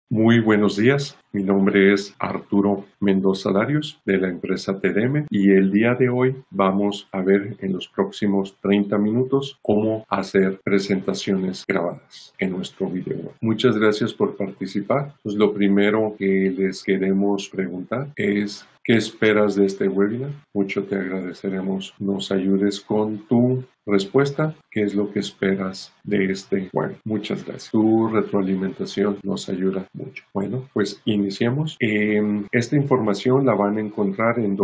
Muy buenos días, mi nombre es Arturo Mendoza Darius de la empresa TDM y el día de hoy vamos a ver en los próximos 30 minutos cómo hacer presentaciones grabadas en nuestro video. Muchas gracias por participar. Pues lo primero que les queremos preguntar es ¿qué esperas de este webinar? Mucho te agradeceremos nos ayudes con tu respuesta. ¿Qué es lo que esperas de este webinar? Muchas gracias. Tu retroalimentación nos ayuda mucho. Bueno, pues iniciemos. Esta información la van a encontrar en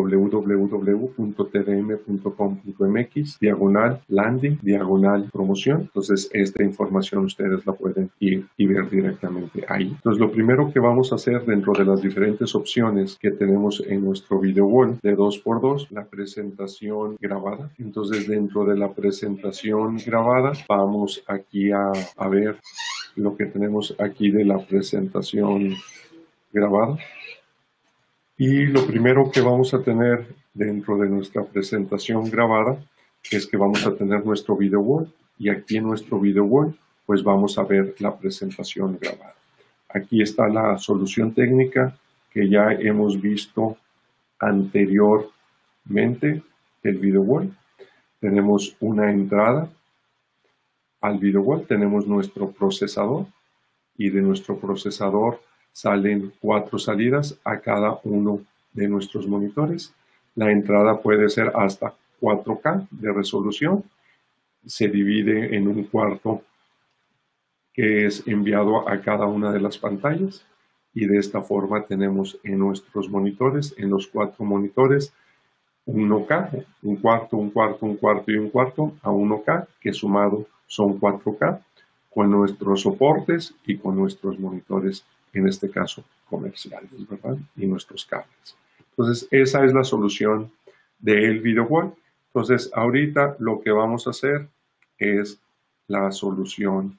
www.tdm.com.mx /landing /promoción. Entonces, esta información ustedes la pueden ir y ver directamente ahí. Entonces, lo primero que vamos a hacer dentro de las diferentes opciones que tenemos en nuestro video wall de 2x2, la presentación grabada. Entonces, dentro de la presentación grabada, vamos aquí a ver lo que tenemos aquí de la presentación grabada. Y lo primero que vamos a tener dentro de nuestra presentación grabada es que vamos a tener nuestro video wall, y aquí en nuestro video wall pues vamos a ver la presentación grabada. Aquí está la solución técnica que ya hemos visto anteriormente del video wall. Tenemos una entrada al video wall, tenemos nuestro procesador y de nuestro procesador salen 4 salidas a cada uno de nuestros monitores. La entrada puede ser hasta 4K de resolución. Se divide en un cuarto que es enviado a cada una de las pantallas y de esta forma tenemos en nuestros monitores, en los 4 monitores, 1K, un cuarto, un cuarto, un cuarto y un cuarto a 1K, que sumado son 4K, con nuestros soportes y con nuestros monitores, en este caso comerciales, ¿verdad? Y nuestros cables. Entonces, esa es la solución del video wall. Entonces, ahorita lo que vamos a hacer es la solución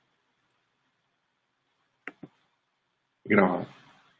grabada.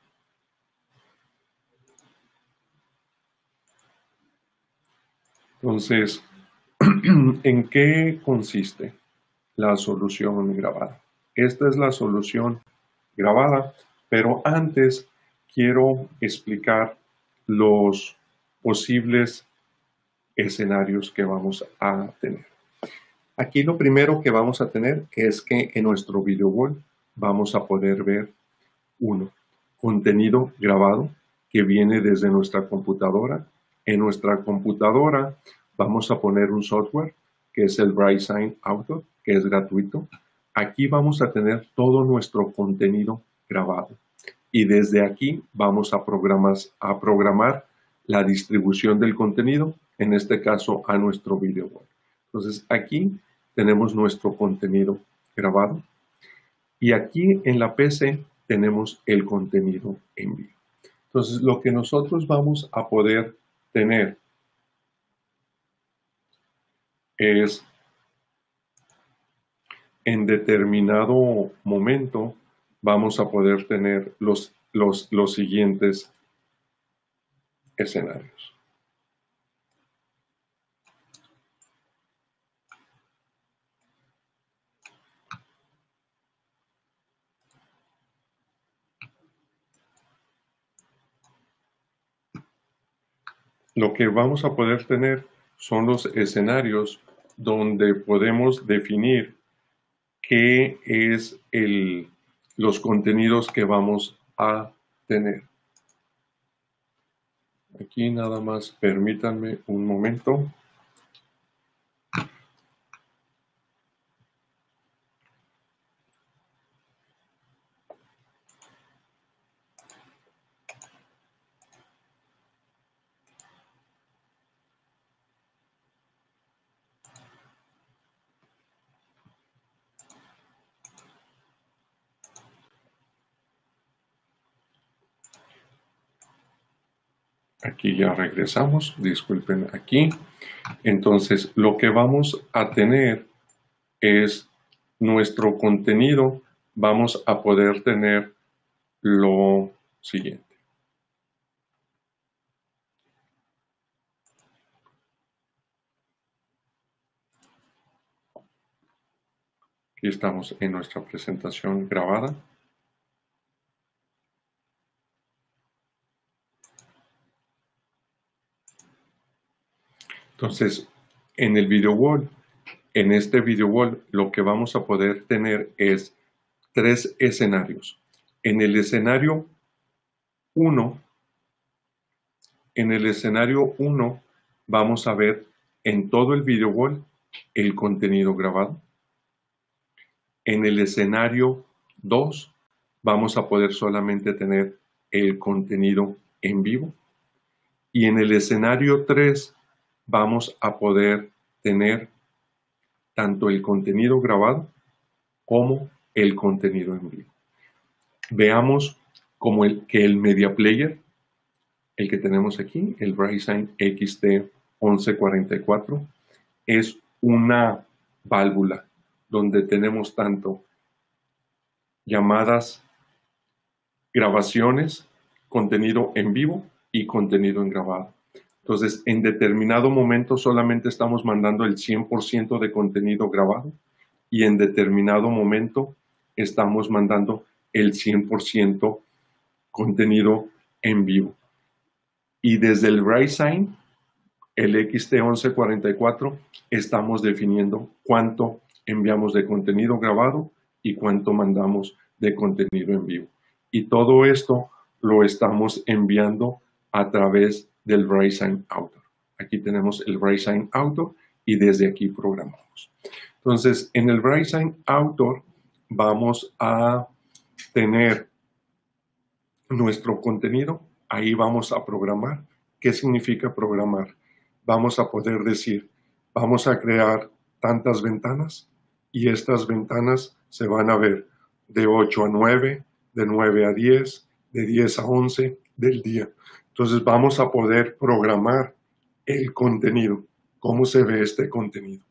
Entonces, ¿en qué consiste la solución grabada? Esta es la solución grabada, pero antes quiero explicar los posibles escenarios que vamos a tener. Aquí lo primero que vamos a tener es que en nuestro video wall vamos a poder ver contenido grabado que viene desde nuestra computadora. En nuestra computadora vamos a poner un software que es el BrightSign Auto, que es gratuito. Aquí vamos a tener todo nuestro contenido grabado y desde aquí vamos a programar la distribución del contenido, en este caso a nuestro video wall. Entonces aquí tenemos nuestro contenido grabado y aquí en la PC tenemos el contenido en vivo. Entonces lo que nosotros vamos a poder tener es en determinado momento vamos a poder tener los siguientes escenarios. Lo que vamos a poder tener son los escenarios donde podemos definir qué es los contenidos que vamos a tener. Aquí nada más permítanme un momento. Aquí ya regresamos, disculpen aquí. Entonces, lo que vamos a tener es nuestro contenido. Vamos a poder tener lo siguiente. Aquí estamos en nuestra presentación grabada. Entonces, en el video wall, en este video wall, lo que vamos a poder tener es 3 escenarios. En el escenario 1, vamos a ver en todo el video wall el contenido grabado. En el escenario 2 vamos a poder solamente tener el contenido en vivo. Y en el escenario 3 vamos a poder tener tanto el contenido grabado como el contenido en vivo. Veamos como que el media player, el que tenemos aquí, el Brysign XT1144, es una válvula donde tenemos tanto llamadas, grabaciones, contenido en vivo y contenido en grabado. Entonces, en determinado momento solamente estamos mandando el 100% de contenido grabado y en determinado momento estamos mandando el 100% contenido en vivo. Y desde el Brysign, el XT1144, estamos definiendo cuánto enviamos de contenido grabado y cuánto mandamos de contenido en vivo. Y todo esto lo estamos enviando a través del Brysign Autor. Aquí tenemos el Brysign Autor y desde aquí programamos. Entonces, en el Brysign Autor vamos a tener nuestro contenido. Ahí vamos a programar. ¿Qué significa programar? Vamos a poder decir, vamos a crear tantas ventanas y estas ventanas se van a ver de 8 a 9, de 9 a 10, de 10 a 11 del día. Entonces vamos a poder programar el contenido, cómo se ve este contenido.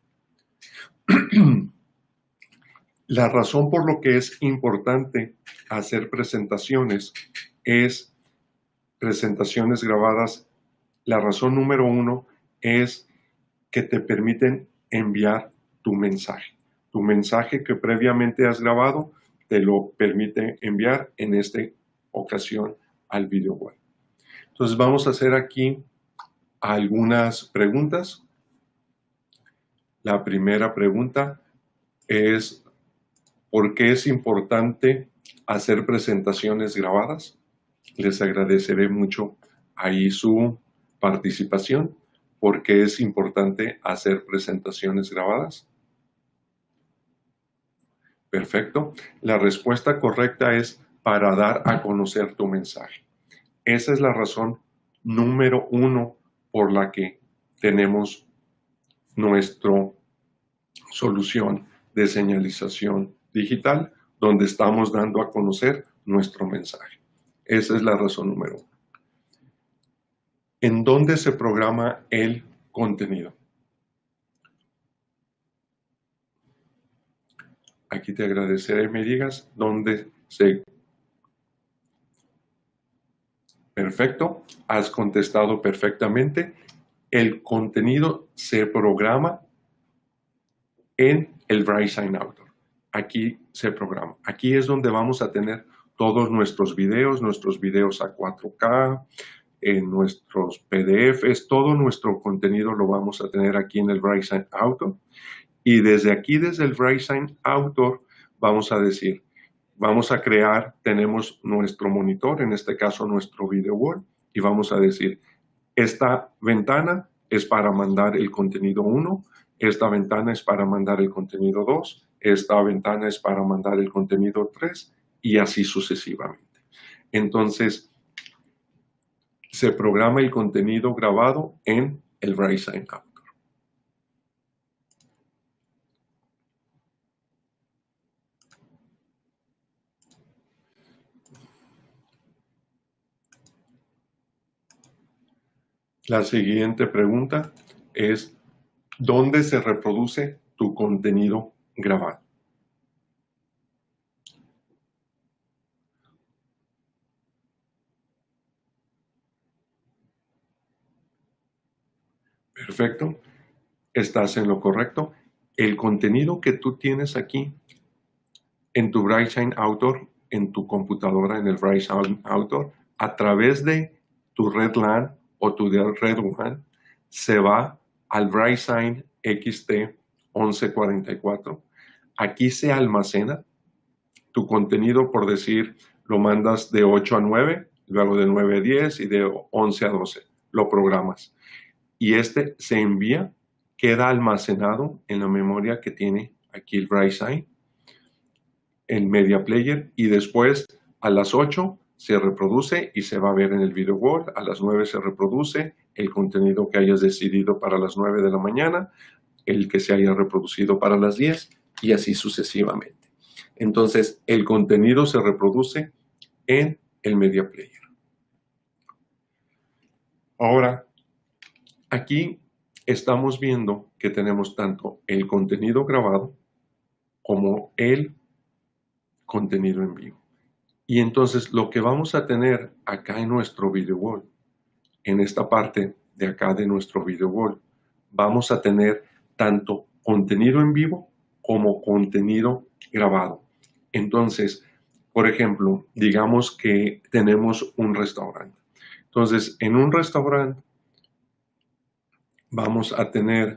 La razón por lo que es importante hacer presentaciones es presentaciones grabadas. La razón número 1 es que te permiten enviar tu mensaje. Tu mensaje que previamente has grabado te lo permite enviar en esta ocasión al video wall. Entonces vamos a hacer aquí algunas preguntas. La primera pregunta es, ¿por qué es importante hacer presentaciones grabadas? Les agradeceré mucho ahí su participación. ¿Por qué es importante hacer presentaciones grabadas? Perfecto. La respuesta correcta es para dar a conocer tu mensaje. Esa es la razón número 1 por la que tenemos nuestra solución de señalización digital, donde estamos dando a conocer nuestro mensaje. Esa es la razón número 1. ¿En dónde se programa el contenido? Aquí te agradeceré me digas dónde se... Perfecto, has contestado perfectamente. El contenido se programa en el Brysign Autor. Aquí se programa. Aquí es donde vamos a tener todos nuestros videos a 4K, en nuestros PDFs, todo nuestro contenido lo vamos a tener aquí en el Brysign Autor. Y desde aquí, desde el Brysign Autor, vamos a decir, vamos a crear, tenemos nuestro monitor, en este caso nuestro video wall, y vamos a decir, esta ventana es para mandar el contenido 1, esta ventana es para mandar el contenido 2, esta ventana es para mandar el contenido 3, y así sucesivamente. Entonces, se programa el contenido grabado en el Brysign Autor. La siguiente pregunta es, ¿dónde se reproduce tu contenido grabado? Perfecto, estás en lo correcto. El contenido que tú tienes aquí en tu Brysign Autor, en tu computadora, en el Brysign Autor, a través de tu red LAN o tu red WAN, se va al BrightSign XT 1144. Aquí se almacena tu contenido, por decir, lo mandas de 8 a 9, luego de 9 a 10 y de 11 a 12. Lo programas. Y este se envía, queda almacenado en la memoria que tiene aquí el BrightSign, el Media Player, y después a las 8 se reproduce y se va a ver en el Video Wall. A las 9 se reproduce el contenido que hayas decidido para las 9 de la mañana, el que se haya reproducido para las 10 y así sucesivamente. Entonces, el contenido se reproduce en el Media Player. Ahora, aquí estamos viendo que tenemos tanto el contenido grabado como el contenido en vivo. Y entonces lo que vamos a tener acá en nuestro Video Wall, en esta parte de acá de nuestro Video Wall, vamos a tener tanto contenido en vivo como contenido grabado. Entonces, por ejemplo, digamos que tenemos un restaurante. Entonces, en un restaurante vamos a tener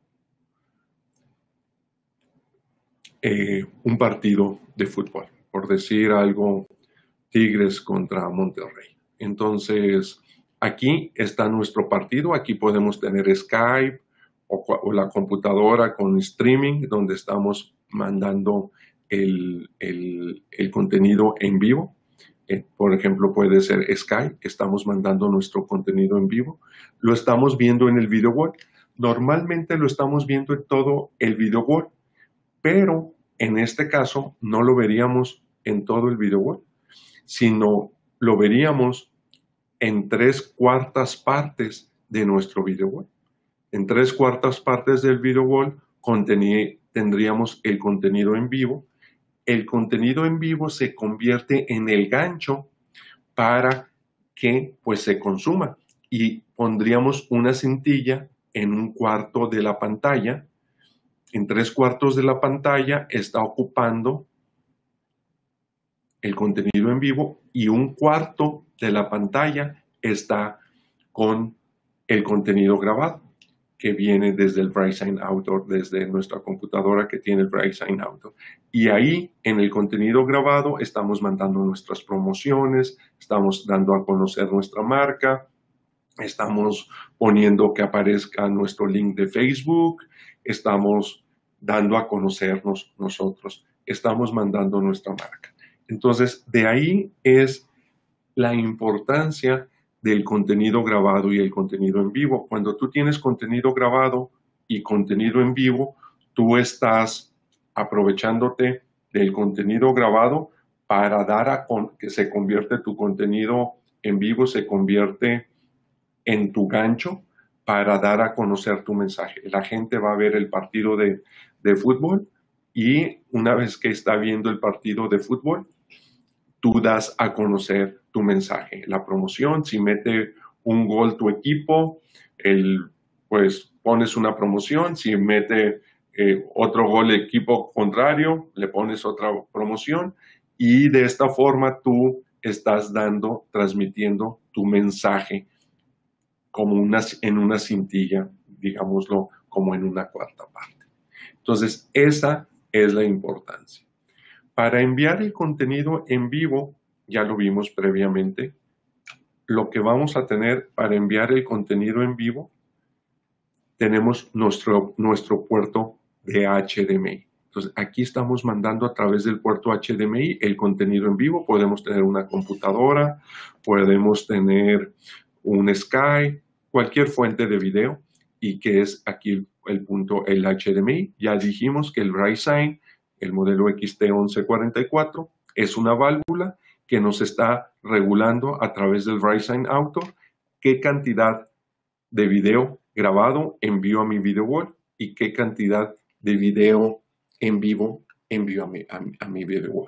un partido de fútbol, por decir algo, Tigres contra Monterrey. Entonces, aquí está nuestro partido, aquí podemos tener Skype o la computadora con streaming, donde estamos mandando el contenido en vivo. Por ejemplo, puede ser Skype, estamos mandando nuestro contenido en vivo. Lo estamos viendo en el Video Wall. Normalmente lo estamos viendo en todo el Video Wall, pero en este caso no lo veríamos en todo el Video Wall, sino lo veríamos en 3/4 partes de nuestro Video Wall. En 3/4 partes del Video Wall tendríamos el contenido en vivo. El contenido en vivo se convierte en el gancho para que pues se consuma, y pondríamos una cintilla en 1/4 de la pantalla. En 3/4 de la pantalla está ocupando el contenido en vivo y 1/4 de la pantalla está con el contenido grabado, que viene desde el BrightSign Autor, desde nuestra computadora que tiene el BrightSign Autor. Y ahí, en el contenido grabado, estamos mandando nuestras promociones, estamos dando a conocer nuestra marca, estamos poniendo que aparezca nuestro link de Facebook, estamos dando a conocernos nosotros, estamos mandando nuestra marca. Entonces, de ahí es la importancia del contenido grabado y el contenido en vivo. Cuando tú tienes contenido grabado y contenido en vivo, tú estás aprovechándote del contenido grabado para dar que se convierte tu contenido en vivo, se convierte en tu gancho para dar a conocer tu mensaje. La gente va a ver el partido de fútbol, y una vez que está viendo el partido de fútbol, tú das a conocer tu mensaje, la promoción. Si mete un gol tu equipo, pues pones una promoción. Si mete otro gol el equipo contrario, le pones otra promoción. Y de esta forma tú estás transmitiendo tu mensaje como en una cintilla, digámoslo, como en 1/4 parte. Entonces, esa es la importancia. Para enviar el contenido en vivo, ya lo vimos previamente, lo que vamos a tener para enviar el contenido en vivo, tenemos nuestro puerto de HDMI. Entonces, aquí estamos mandando a través del puerto HDMI el contenido en vivo. Podemos tener una computadora, podemos tener un Skype, cualquier fuente de video, y que es aquí el punto, el HDMI. Ya dijimos que el BrightSign, el modelo XT1144, es una válvula que nos está regulando a través del BrightSign Autor qué cantidad de video grabado envío a mi Video Wall y qué cantidad de video en vivo envío a mi Video Wall.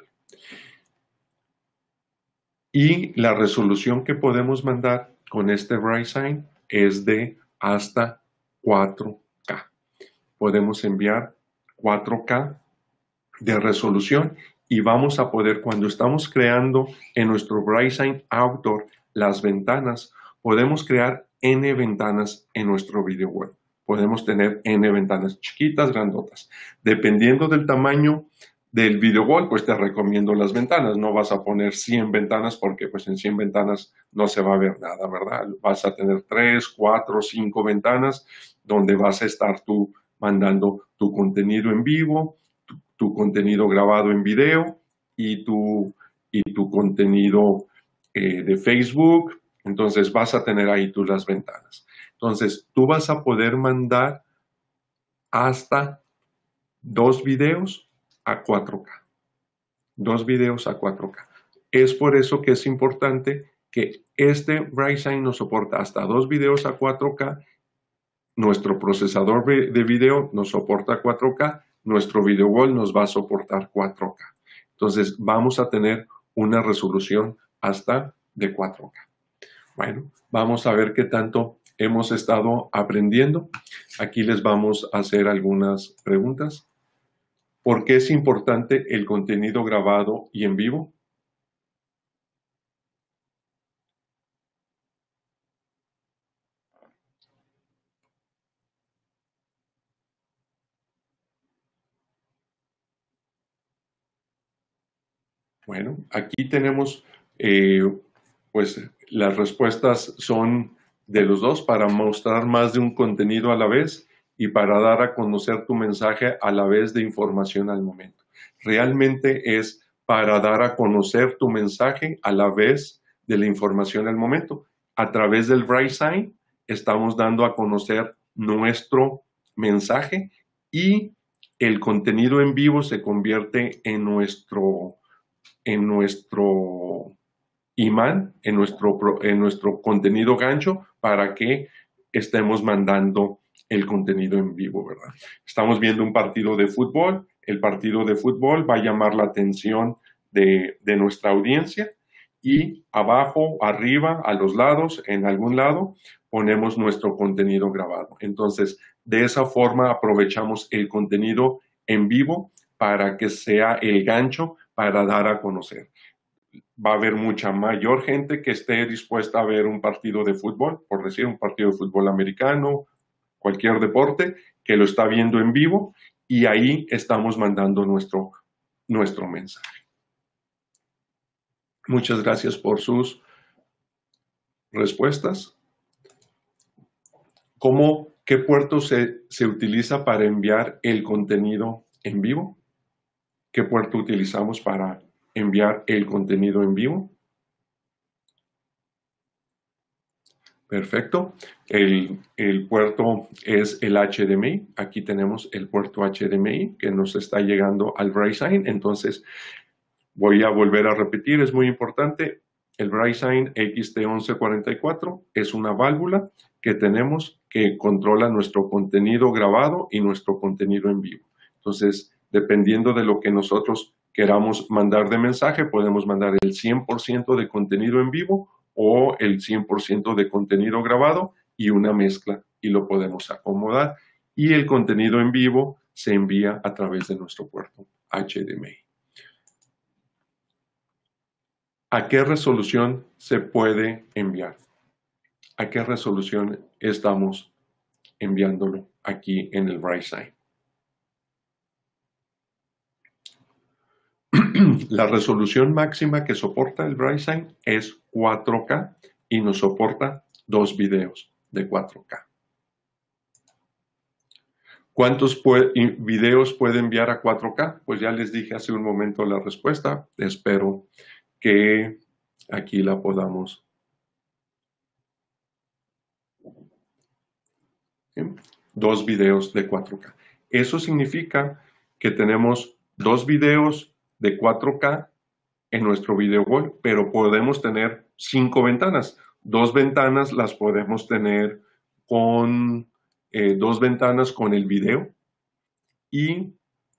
Y la resolución que podemos mandar con este BrightSign es de hasta 4K. Podemos enviar 4K de resolución, y vamos a poder, cuando estamos creando en nuestro BrightSign Autor las ventanas, podemos crear N ventanas en nuestro Video Wall. podemos tener N ventanas, chiquitas, grandotas. Dependiendo del tamaño del video wall, pues te recomiendo las ventanas. No vas a poner 100 ventanas porque pues en 100 ventanas no se va a ver nada, ¿verdad? Vas a tener 3, 4, 5 ventanas donde vas a estar tú mandando tu contenido en vivo, tu contenido grabado en video y tu contenido de Facebook. Entonces vas a tener ahí tú las ventanas. Entonces tú vas a poder mandar hasta 2 videos a 4K. 2 videos a 4K. Es por eso que es importante que este BrightSign nos soporta hasta 2 videos a 4K. Nuestro procesador de video nos soporta 4K. Nuestro video wall nos va a soportar 4K. Entonces vamos a tener una resolución hasta de 4K. Bueno, vamos a ver qué tanto hemos estado aprendiendo. Aquí les vamos a hacer algunas preguntas. ¿Por qué es importante el contenido grabado y en vivo? Bueno, aquí tenemos, pues las respuestas son de los dos para mostrar más de un contenido a la vez y para dar a conocer tu mensaje a la vez de información al momento. Realmente es para dar a conocer tu mensaje a la vez de la información al momento. A través del BrightSign estamos dando a conocer nuestro mensaje y el contenido en vivo se convierte en nuestro imán, en nuestro contenido gancho para que estemos mandando el contenido en vivo, ¿verdad? Estamos viendo un partido de fútbol. El partido de fútbol va a llamar la atención de nuestra audiencia y abajo, arriba, a los lados, en algún lado, ponemos nuestro contenido grabado. Entonces, de esa forma aprovechamos el contenido en vivo para que sea el gancho para dar a conocer. Va a haber mucha mayor gente que esté dispuesta a ver un partido de fútbol, por decir un partido de fútbol americano, cualquier deporte, que lo está viendo en vivo y ahí estamos mandando nuestro mensaje. Muchas gracias por sus respuestas. ¿Qué puerto se utiliza para enviar el contenido en vivo? ¿Qué puerto utilizamos para enviar el contenido en vivo? Perfecto. El puerto es el HDMI. Aquí tenemos el puerto HDMI que nos está llegando al BrightSign. Entonces, voy a volver a repetir, es muy importante. El BrightSign XT1144 es una válvula que tenemos que controla nuestro contenido grabado y nuestro contenido en vivo. Entonces, dependiendo de lo que nosotros queramos mandar de mensaje, podemos mandar el 100% de contenido en vivo o el 100% de contenido grabado y una mezcla y lo podemos acomodar. Y el contenido en vivo se envía a través de nuestro puerto HDMI. ¿A qué resolución se puede enviar? ¿A qué resolución estamos enviándolo aquí en el BrightSign? La resolución máxima que soporta el BrightSign es 4K y nos soporta 2 videos de 4K. ¿Cuántos videos puede enviar a 4K? Pues ya les dije hace un momento la respuesta. Espero que aquí la podamos. ¿Sí? 2 videos de 4K. Eso significa que tenemos 2 videos de 4K en nuestro video wall, pero podemos tener 5 ventanas. 2 ventanas las podemos tener con 2 ventanas con el video y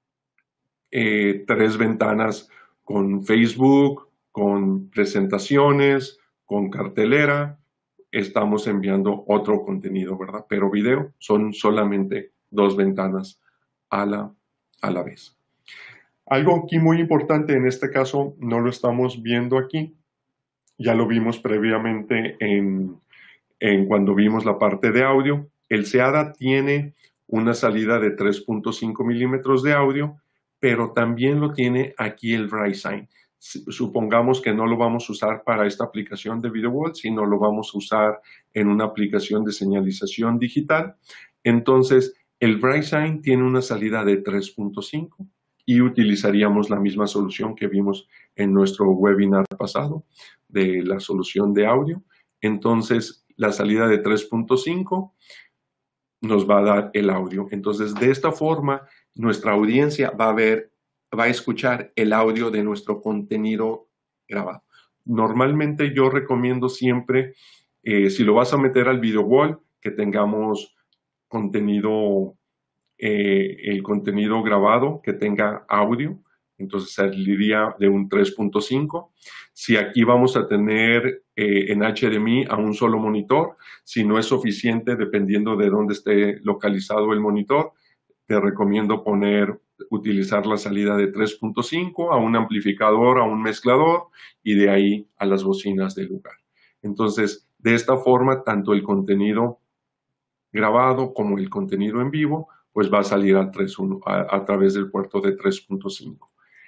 3 ventanas con Facebook, con presentaciones, con cartelera. Estamos enviando otro contenido, ¿verdad? Pero video son solamente 2 ventanas a la vez. Algo aquí muy importante, en este caso no lo estamos viendo aquí, ya lo vimos previamente en cuando vimos la parte de audio, El SEADA tiene una salida de 3.5 milímetros de audio, pero también lo tiene aquí el VeriSign. Supongamos que no lo vamos a usar para esta aplicación de VideoWall, sino lo vamos a usar en una aplicación de señalización digital. Entonces, el VeriSign tiene una salida de 3.5 y utilizaríamos la misma solución que vimos en nuestro webinar pasado de la solución de audio. Entonces, la salida de 3.5 nos va a dar el audio. Entonces, de esta forma, nuestra audiencia va a escuchar el audio de nuestro contenido grabado. Normalmente yo recomiendo siempre, si lo vas a meter al VideoWall, que tengamos contenido, el contenido grabado que tenga audio. Entonces saliría de un 3.5. Si aquí vamos a tener en HDMI a un solo monitor, si no es suficiente, dependiendo de dónde esté localizado el monitor, te recomiendo utilizar la salida de 3.5 a un amplificador, a un mezclador y de ahí a las bocinas del lugar. Entonces, de esta forma, tanto el contenido grabado como el contenido en vivo, pues va a salir a través del puerto de 3.5.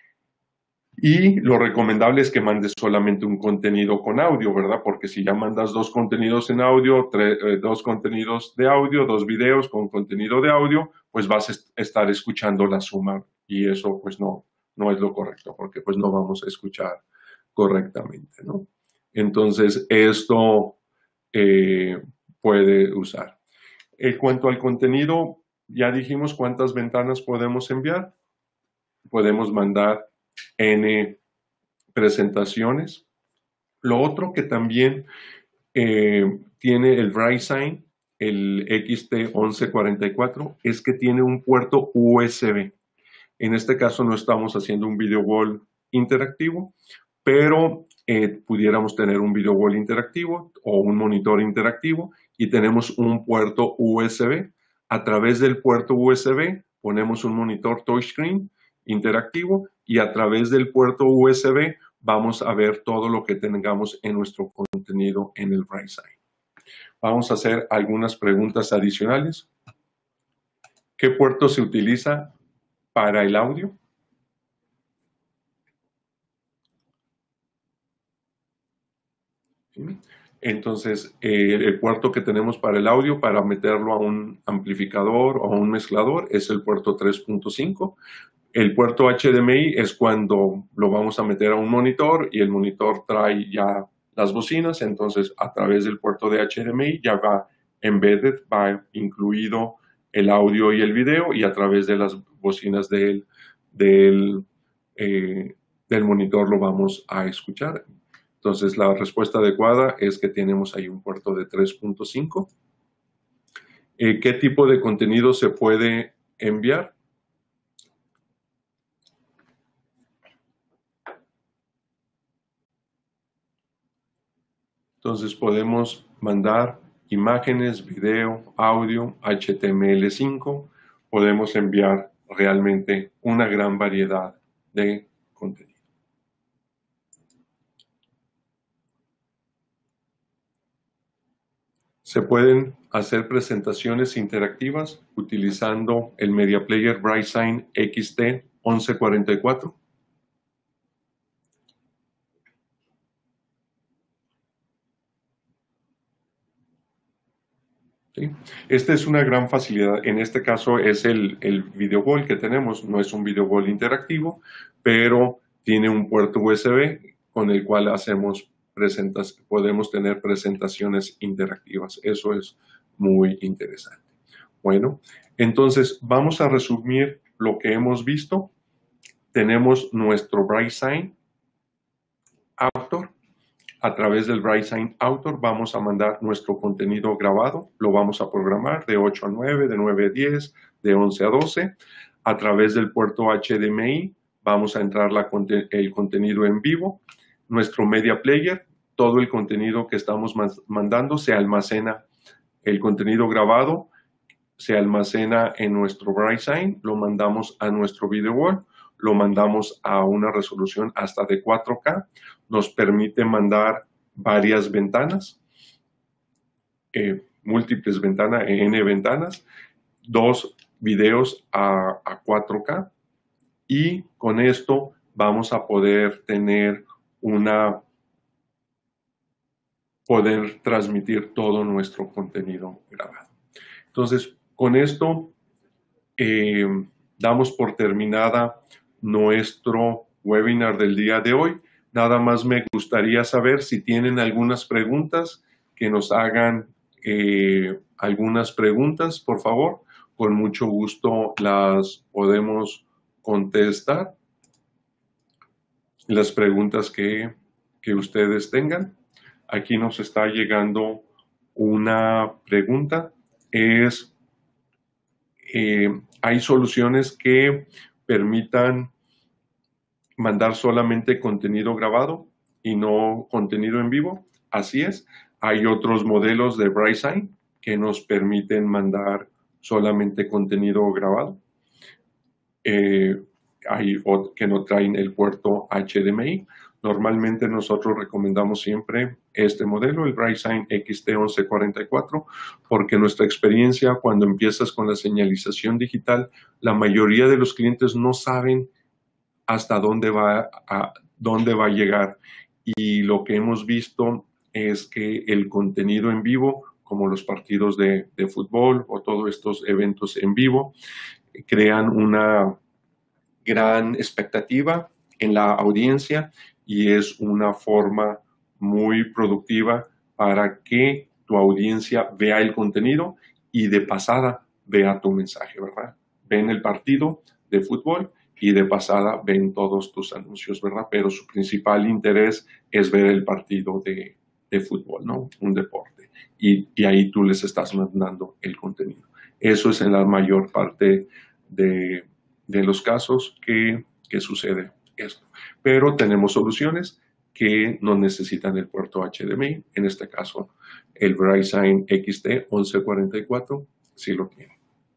Y lo recomendable es que mandes solamente un contenido con audio, ¿verdad? Porque si ya mandas dos contenidos en audio, dos contenidos de audio, dos videos con contenido de audio, pues vas a estar escuchando la suma y eso pues no es lo correcto porque pues no vamos a escuchar correctamente, ¿no? Entonces esto puede usar. En cuanto al contenido, ya dijimos cuántas ventanas podemos enviar. Podemos mandar N presentaciones. Lo otro que también tiene el VeriSign, el XT1144, es que tiene un puerto USB. En este caso no estamos haciendo un VideoWall interactivo, pero pudiéramos tener un VideoWall interactivo o un monitor interactivo y tenemos un puerto USB. A través del puerto USB ponemos un monitor touchscreen interactivo y a través del puerto USB vamos a ver todo lo que tengamos en nuestro contenido en el VeriSign. Vamos a hacer algunas preguntas adicionales. ¿Qué puerto se utiliza para el audio? ¿Sí? Entonces, el puerto que tenemos para el audio, para meterlo a un amplificador o a un mezclador, es el puerto 3.5. El puerto HDMI es cuando lo vamos a meter a un monitor y el monitor trae ya las bocinas, entonces a través del puerto de HDMI ya va embedded, va incluido el audio y el video y a través de las bocinas del monitor lo vamos a escuchar. Entonces la respuesta adecuada es que tenemos ahí un puerto de 3.5. ¿Qué tipo de contenido se puede enviar? Entonces podemos mandar imágenes, video, audio, HTML5. Podemos enviar realmente una gran variedad de contenido. Se pueden hacer presentaciones interactivas utilizando el Media Player VeriSign XT1144. ¿Sí? Esta es una gran facilidad. En este caso es el VideoWall que tenemos. No es un VideoWall interactivo, pero tiene un puerto USB con el cual podemos tener presentaciones interactivas. Eso es muy interesante. Bueno, entonces vamos a resumir lo que hemos visto. Tenemos nuestro VeriSign Autor. A través del VeriSign Autor vamos a mandar nuestro contenido grabado. Lo vamos a programar de 8 a 9, de 9 a 10, de 11 a 12. A través del puerto HDMI vamos a entrar el contenido en vivo. Nuestro Media Player, todo el contenido que estamos mandando se almacena. El contenido grabado se almacena en nuestro VeriSign, lo mandamos a nuestro VideoWall, lo mandamos a una resolución hasta de 4K, nos permite mandar varias ventanas, múltiples ventanas, N ventanas, 2 videos a 4K, y con esto vamos a poder poder transmitir todo nuestro contenido grabado. Entonces, con esto damos por terminada nuestro webinar del día de hoy. Nada más me gustaría saber si tienen algunas preguntas, que nos hagan algunas preguntas, por favor. Con mucho gusto las podemos contestar, las preguntas que ustedes tengan. Aquí nos está llegando una pregunta. Hay soluciones que permitan mandar solamente contenido grabado y no contenido en vivo. Así es. Hay otros modelos de BrightSign que nos permiten mandar solamente contenido grabado. Hay otros que no traen el puerto HDMI. Normalmente nosotros recomendamos siempre este modelo, el BrightSign XT1144, porque nuestra experiencia cuando empiezas con la señalización digital, la mayoría de los clientes no saben hasta dónde va a llegar. Y lo que hemos visto es que el contenido en vivo, como los partidos de fútbol o todos estos eventos en vivo, crean una gran expectativa en la audiencia y es una forma muy productiva para que tu audiencia vea el contenido y de pasada vea tu mensaje, ¿verdad? Ven el partido de fútbol y de pasada ven todos tus anuncios, ¿verdad? Pero su principal interés es ver el partido de fútbol, ¿no? Un deporte. Y ahí tú les estás mandando el contenido. Eso es en la mayor parte de los casos que sucede esto. Pero tenemos soluciones que no necesitan el puerto HDMI. En este caso, el BrightSign XT1144 sí lo tiene.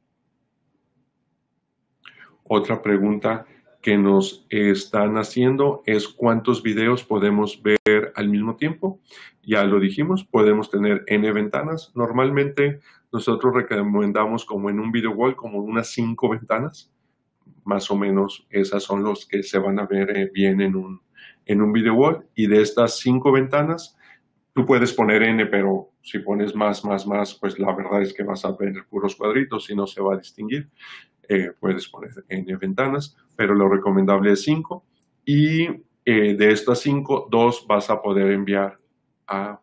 Otra pregunta que nos están haciendo es ¿cuántos videos podemos ver al mismo tiempo? Ya lo dijimos, podemos tener N ventanas. Normalmente nosotros recomendamos como en un video wall como unas 5 ventanas. Más o menos esas son los que se van a ver bien en un video wall. Y de estas 5 ventanas, tú puedes poner N, pero si pones más, pues la verdad es que vas a ver puros cuadritos y no se va a distinguir. Puedes poner N ventanas, pero lo recomendable es 5. Y de estas 5, 2 vas a poder enviar a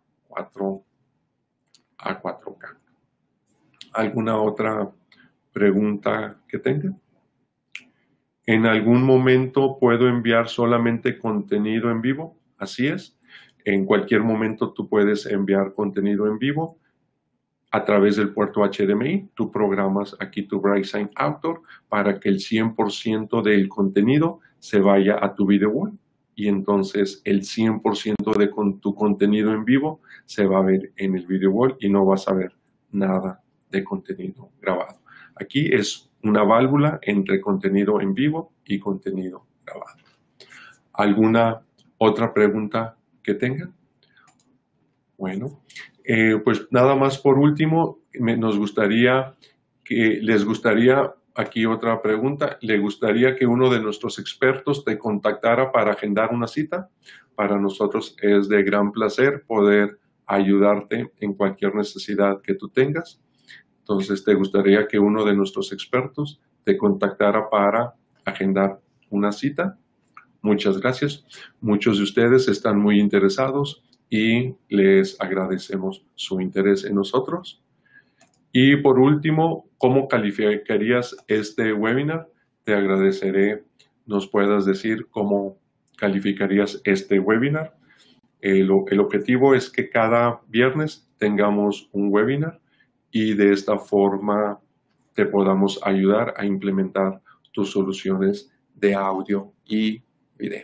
4K. ¿Alguna otra pregunta que tengan? ¿En algún momento puedo enviar solamente contenido en vivo? Así es. En cualquier momento tú puedes enviar contenido en vivo a través del puerto HDMI. Tú programas aquí tu BrightSign Autor para que el 100% del contenido se vaya a tu video wall. Y entonces el 100% de tu contenido en vivo se va a ver en el video wall y no vas a ver nada de contenido grabado. Aquí es una válvula entre contenido en vivo y contenido grabado. ¿Alguna otra pregunta que tengan? Bueno, pues nada más por último, les gustaría, aquí otra pregunta, ¿le gustaría que uno de nuestros expertos te contactara para agendar una cita? Para nosotros es de gran placer poder ayudarte en cualquier necesidad que tú tengas. Entonces, ¿te gustaría que uno de nuestros expertos te contactara para agendar una cita? Muchas gracias. Muchos de ustedes están muy interesados y les agradecemos su interés en nosotros. Y por último, ¿cómo calificarías este webinar? Te agradeceré nos puedas decir cómo calificarías este webinar. El objetivo es que cada viernes tengamos un webinar y de esta forma te podamos ayudar a implementar tus soluciones de audio y video.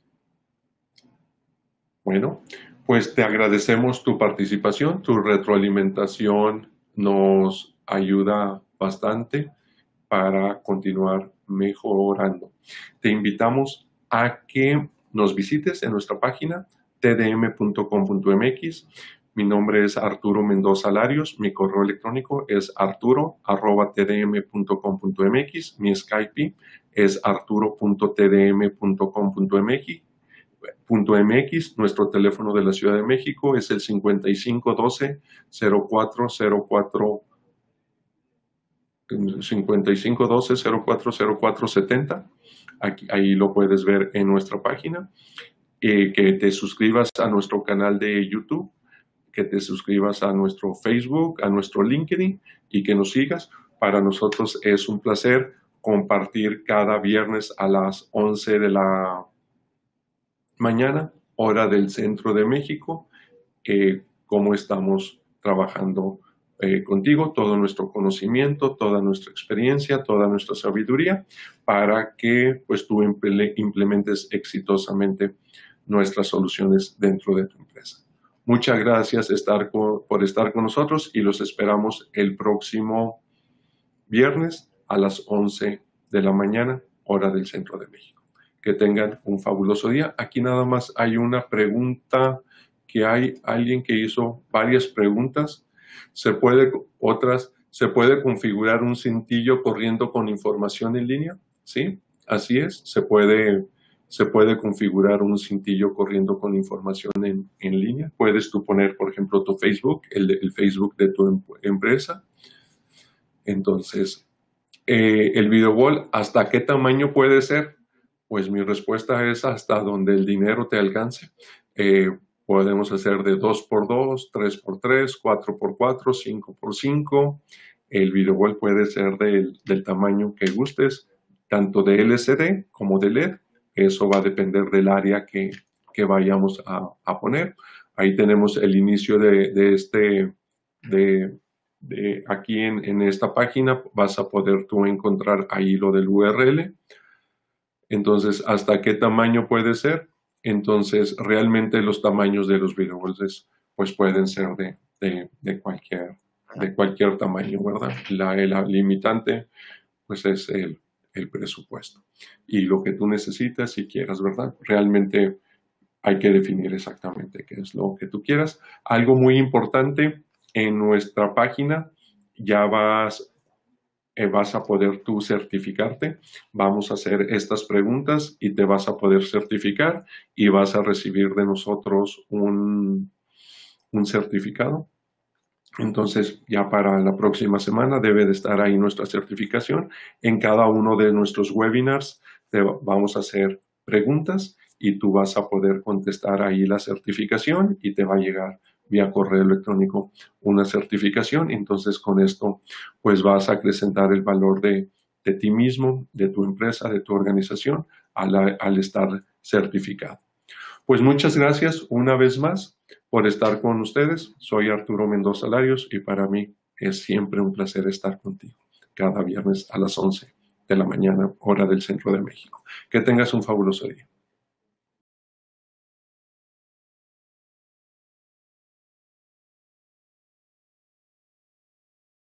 Bueno, pues te agradecemos tu participación, tu retroalimentación nos ayuda bastante para continuar mejorando. Te invitamos a que nos visites en nuestra página tdm.com.mx. Mi nombre es Arturo Mendoza Larios. Mi correo electrónico es arturo@tdm.com.mx. Mi Skype es arturo.tdm.com.mx. Nuestro teléfono de la Ciudad de México es el 5512-040470. Ahí lo puedes ver en nuestra página. Que te suscribas a nuestro canal de YouTube, que te suscribas a nuestro Facebook, a nuestro LinkedIn y que nos sigas. Para nosotros es un placer compartir cada viernes a las 11 de la mañana, hora del centro de México, cómo estamos trabajando contigo, todo nuestro conocimiento, toda nuestra experiencia, toda nuestra sabiduría, para que pues tú implementes exitosamente nuestras soluciones dentro de tu empresa. Muchas gracias por estar con nosotros y los esperamos el próximo viernes a las 11 de la mañana, hora del centro de México. Que tengan un fabuloso día. Aquí nada más hay una pregunta que hay alguien que hizo varias preguntas. ¿Se puede configurar un cintillo corriendo con información en línea? Sí, así es. Se puede configurar un cintillo corriendo con información en línea. Puedes tú poner, por ejemplo, tu Facebook, el Facebook de tu empresa. Entonces, el video wall, ¿hasta qué tamaño puede ser? Pues mi respuesta es hasta donde el dinero te alcance. Podemos hacer de 2x2, 3x3, 4x4, 5x5. El video wall puede ser del tamaño que gustes, tanto de LCD como de LED. Eso va a depender del área que vayamos a poner. Ahí tenemos el inicio aquí en esta página. Vas a poder tú encontrar ahí lo del URL. Entonces, ¿hasta qué tamaño puede ser? Entonces, realmente los tamaños de los video walls pues pueden ser de cualquier tamaño, ¿verdad? La limitante pues es el presupuesto y lo que tú necesitas y quieras, ¿verdad? Realmente hay que definir exactamente qué es lo que tú quieras. Algo muy importante, en nuestra página ya vas a poder tú certificarte. Vamos a hacer estas preguntas y te vas a poder certificar y vas a recibir de nosotros un certificado. Entonces, ya para la próxima semana debe de estar ahí nuestra certificación. En cada uno de nuestros webinars vamos a hacer preguntas y tú vas a poder contestar ahí la certificación y te va a llegar vía correo electrónico una certificación. Entonces, con esto, pues vas a acrecentar el valor de ti mismo, de tu empresa, de tu organización al estar certificado. Pues muchas gracias una vez más por estar con ustedes. Soy Arturo Mendoza Larios y para mí es siempre un placer estar contigo cada viernes a las 11 de la mañana, hora del centro de México. Que tengas un fabuloso día.